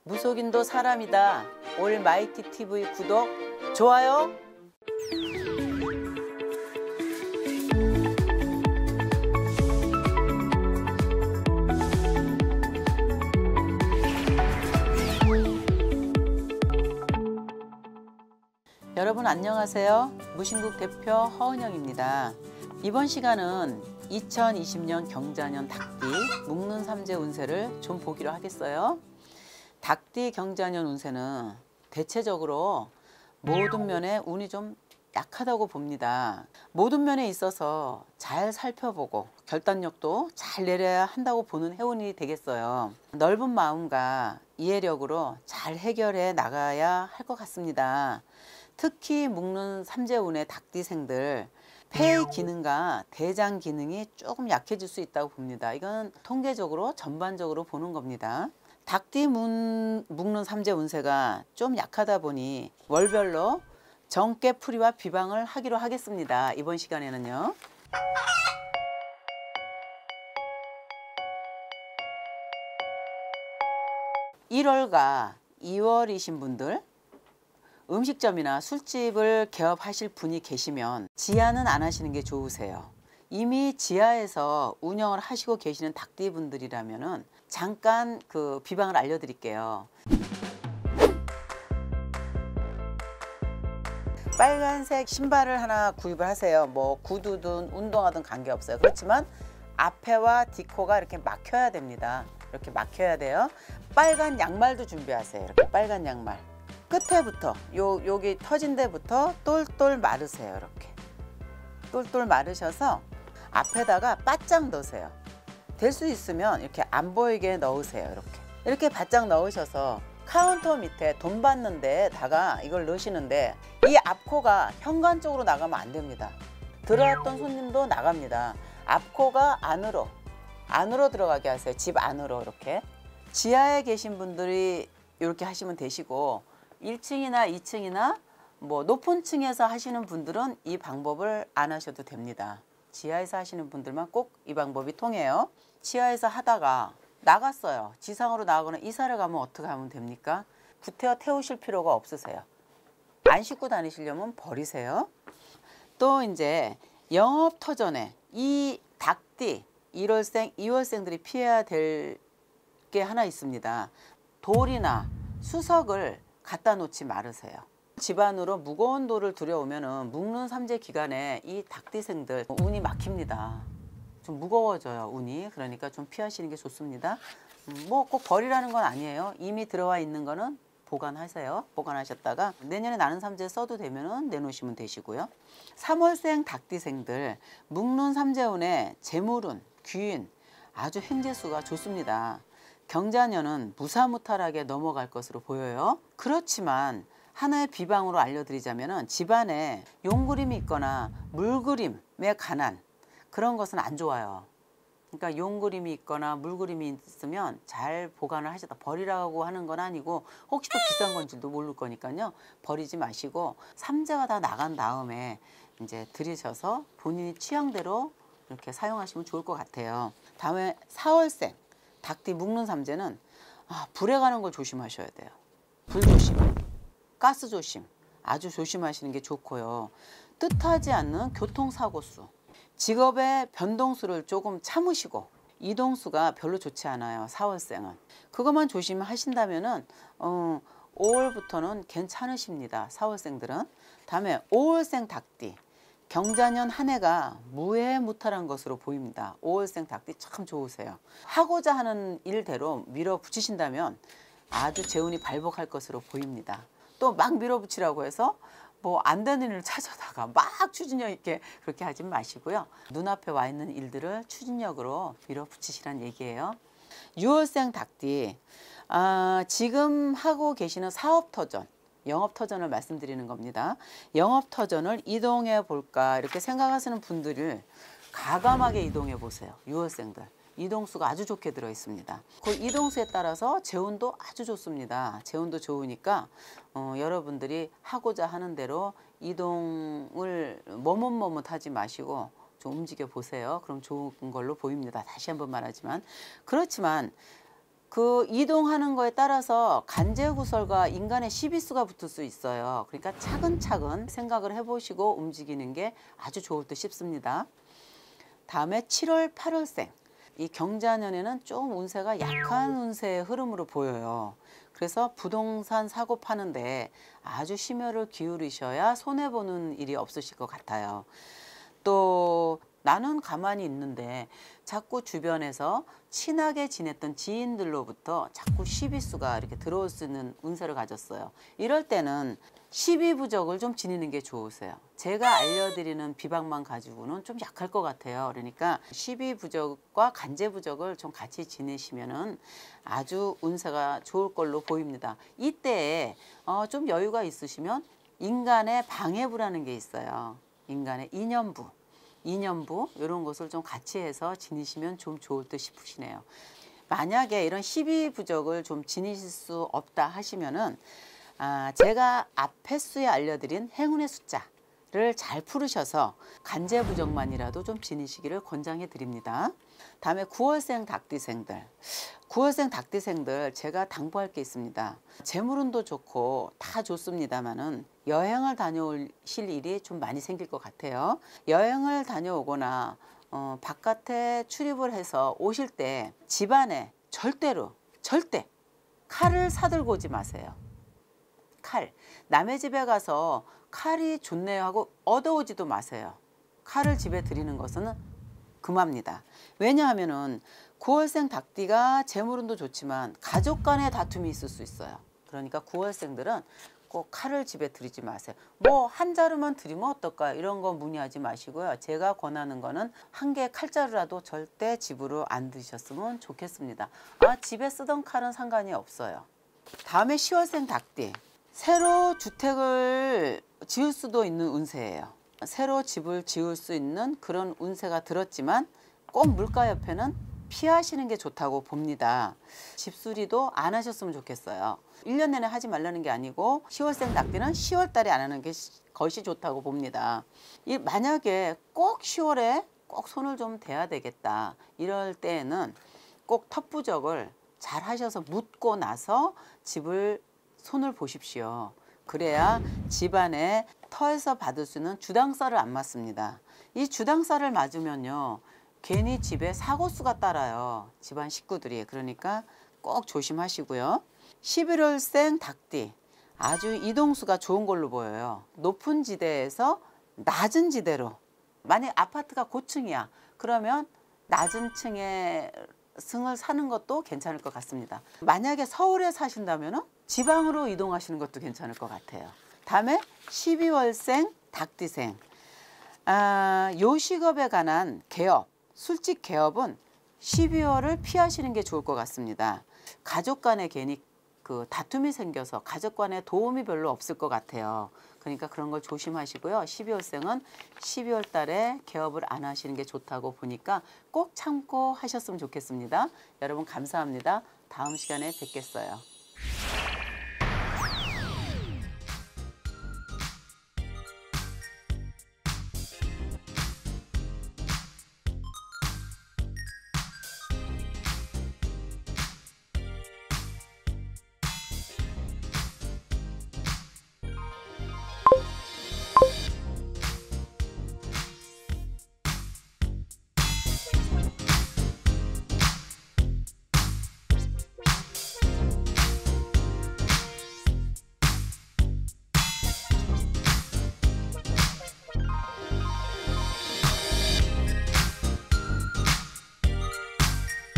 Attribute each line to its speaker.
Speaker 1: 무속인도 사람이다. 올마이티 TV 구독, 좋아요. 여러분 안녕하세요. 무신국 대표 허은영입니다. 이번 시간은 2020년 경자년 닭띠 묵는 삼재 운세를 좀 보기로 하겠어요. 닭띠 경자년 운세는 대체적으로 모든 면에 운이 좀 약하다고 봅니다. 모든 면에 있어서 잘 살펴보고 결단력도 잘 내려야 한다고 보는 해운이 되겠어요. 넓은 마음과 이해력으로 잘 해결해 나가야 할 것 같습니다. 특히 묵는 삼재운의 닭띠생들 폐의 기능과 대장 기능이 조금 약해질 수 있다고 봅니다. 이건 통계적으로 전반적으로 보는 겁니다. 닭띠 묵는 삼재 운세가 좀 약하다 보니 월별로 정깨풀이와 비방을 하기로 하겠습니다. 이번 시간에는요. 1월과 2월이신 분들 음식점이나 술집을 개업하실 분이 계시면 지하는 안 하시는 게 좋으세요. 이미 지하에서 운영을 하시고 계시는 닭띠 분들이라면은 잠깐 그 비방을 알려드릴게요. 빨간색 신발을 하나 구입을 하세요. 뭐 구두든 운동화든 관계없어요. 그렇지만 앞에와 뒷코가 이렇게 막혀야 됩니다. 이렇게 막혀야 돼요. 빨간 양말도 준비하세요. 이렇게 빨간 양말. 끝에부터 여기 터진 데부터 똘똘 마르세요. 이렇게 똘똘 마르셔서 앞에다가 바짝 넣으세요. 될 수 있으면 이렇게 안 보이게 넣으세요. 이렇게 바짝 넣으셔서 카운터 밑에 돈 받는 데다가 이걸 넣으시는데 이 앞코가 현관 쪽으로 나가면 안 됩니다. 들어왔던 손님도 나갑니다. 앞코가 안으로 들어가게 하세요. 집 안으로. 이렇게 지하에 계신 분들이 이렇게 하시면 되시고 1층이나 2층이나 뭐 높은 층에서 하시는 분들은 이 방법을 안 하셔도 됩니다. 지하에서 하시는 분들만 꼭 이 방법이 통해요. 지하에서 하다가 나갔어요. 지상으로 나가거나 이사를 가면 어떻게 하면 됩니까? 구태여 태우실 필요가 없으세요. 안 싣고 다니시려면 버리세요. 또 이제 영업터전에 이 닭띠 1월생, 2월생들이 피해야 될 게 하나 있습니다. 돌이나 수석을 갖다 놓지 말으세요. 집안으로 무거운 돌을 들여오면은 묵는 삼재 기간에 이 닭띠생들 운이 막힙니다. 좀 무거워져요, 운이. 그러니까 좀 피하시는 게 좋습니다. 뭐 꼭 버리라는 건 아니에요. 이미 들어와 있는 거는 보관하세요. 보관하셨다가 내년에 나는 삼재 써도 되면은 내놓으시면 되시고요. 3월생 닭띠생들 묵는 삼재운에 재물운, 귀인 아주 횡재수가 좋습니다. 경자년은 무사무탈하게 넘어갈 것으로 보여요. 그렇지만 하나의 비방으로 알려드리자면 집안에 용그림이 있거나 물그림에 관한 그런 것은 안 좋아요. 그러니까 용그림이 있거나 물그림이 있으면 잘 보관을 하셨다. 버리라고 하는 건 아니고 혹시 또 비싼 건지도 모를 거니까요. 버리지 마시고 삼재가 다 나간 다음에 이제 들이셔서 본인이 취향대로 이렇게 사용하시면 좋을 것 같아요. 다음에 4월생 닭띠 묵는 삼재는 불에 가는 걸 조심하셔야 돼요. 불 조심, 가스 조심 아주 조심하시는 게 좋고요. 뜻하지 않는 교통사고수, 직업의 변동수를 조금 참으시고 이동수가 별로 좋지 않아요. 4월생은. 그것만 조심하신다면은 5월부터는 괜찮으십니다. 4월생들은. 다음에 5월생 닭띠. 경자년 한 해가 무해무탈한 것으로 보입니다. 5월생 닭띠 참 좋으세요. 하고자 하는 일대로 밀어붙이신다면 아주 재운이 발복할 것으로 보입니다. 또 막 밀어붙이라고 해서 뭐 안 되는 일을 찾아다가 막 추진력 있게 그렇게 하지 마시고요. 눈앞에 와 있는 일들을 추진력으로 밀어붙이시란 얘기예요. 6월생 닭띠 지금 하고 계시는 사업터전 영업터전을 말씀드리는 겁니다. 영업터전을 이동해 볼까 이렇게 생각하시는 분들을 과감하게 이동해 보세요. 6월생들. 이동수가 아주 좋게 들어 있습니다. 그 이동수에 따라서 재운도 아주 좋습니다. 재운도 좋으니까 여러분들이 하고자 하는 대로 이동을 머뭇머뭇하지 마시고 좀 움직여 보세요. 그럼 좋은 걸로 보입니다. 다시 한번 말하지만 그렇지만 그 이동하는 거에 따라서 간제구설과 인간의 시비수가 붙을 수 있어요. 그러니까 차근차근 생각을 해보시고 움직이는 게 아주 좋을 듯 싶습니다. 다음에 7월, 8월생. 이 경자년에는 좀 운세가 약한 운세의 흐름으로 보여요. 그래서 부동산 사고 파는데 아주 심혈을 기울이셔야 손해보는 일이 없으실 것 같아요. 또 나는 가만히 있는데 자꾸 주변에서 친하게 지냈던 지인들로부터 자꾸 시비수가 이렇게 들어올 수 있는 운세를 가졌어요. 이럴 때는 시비부적을 좀 지니는 게 좋으세요. 제가 알려드리는 비방만 가지고는 좀 약할 것 같아요. 그러니까 시비부적과 간제부적을 좀 같이 지내시면은 아주 운세가 좋을 걸로 보입니다. 이때에 좀 여유가 있으시면 인간의 방해부라는 게 있어요. 인간의 인연부 이런 것을 좀 같이 해서 지니시면 좀 좋을 듯 싶으시네요. 만약에 이런 시비부적을 좀 지니실 수 없다 하시면은 제가 앞에 수에 알려드린 행운의 숫자를 잘 풀으셔서 간제부적만이라도 좀 지니시기를 권장해 드립니다. 다음에 9월생 닭띠생들. 9월생 닭띠생들 제가 당부할 게 있습니다. 재물운도 좋고 다 좋습니다만은 여행을 다녀오실 일이 좀 많이 생길 것 같아요. 여행을 다녀오거나 바깥에 출입을 해서 오실 때 집안에 절대 칼을 사들고 오지 마세요. 칼. 남의 집에 가서 칼이 좋네요 하고 얻어오지도 마세요. 칼을 집에 들이는 것은 금합니다. 왜냐하면은 9월생 닭띠가 재물운도 좋지만 가족 간의 다툼이 있을 수 있어요. 그러니까 9월생들은 꼭 칼을 집에 들이지 마세요. 뭐 한 자루만 들이면 어떨까요? 이런 거 문의하지 마시고요. 제가 권하는 거는 한 개의 칼자루라도 절대 집으로 안 드셨으면 좋겠습니다. 집에 쓰던 칼은 상관이 없어요. 다음에 10월생 닭띠. 새로 주택을 지을 수도 있는 운세예요. 새로 집을 지을 수 있는 그런 운세가 들었지만 꼭 물가 옆에는 피하시는 게 좋다고 봅니다. 집수리도 안 하셨으면 좋겠어요. 1년 내내 하지 말라는 게 아니고 10월생 닭띠는 10월 달에 안 하는 것이 좋다고 봅니다. 만약에 꼭 10월에 꼭 손을 좀 대야 되겠다. 이럴 때에는 꼭 텃부적을 잘 하셔서 묻고 나서 집을 손을 보십시오. 그래야 집안에 터에서 받을 수 있는 주당살을 안 맞습니다. 이 주당살을 맞으면요. 괜히 집에 사고수가 따라요. 집안 식구들이. 그러니까 꼭 조심하시고요. 11월생 닭띠. 아주 이동수가 좋은 걸로 보여요. 높은 지대에서 낮은 지대로. 만약 아파트가 고층이야. 그러면 낮은 층에 승을 사는 것도 괜찮을 것 같습니다. 만약에 서울에 사신다면 지방으로 이동하시는 것도 괜찮을 것 같아요. 다음에 12월생 닭띠생. 요식업에 관한 개업, 술집 개업은 12월을 피하시는 게 좋을 것 같습니다. 가족 간에 괜히 그 다툼이 생겨서 가족 간에 도움이 별로 없을 것 같아요. 그러니까 그런 걸 조심하시고요. 12월생은 12월 달에 개업을 안 하시는 게 좋다고 보니까 꼭 참고 하셨으면 좋겠습니다. 여러분 감사합니다. 다음 시간에 뵙겠어요.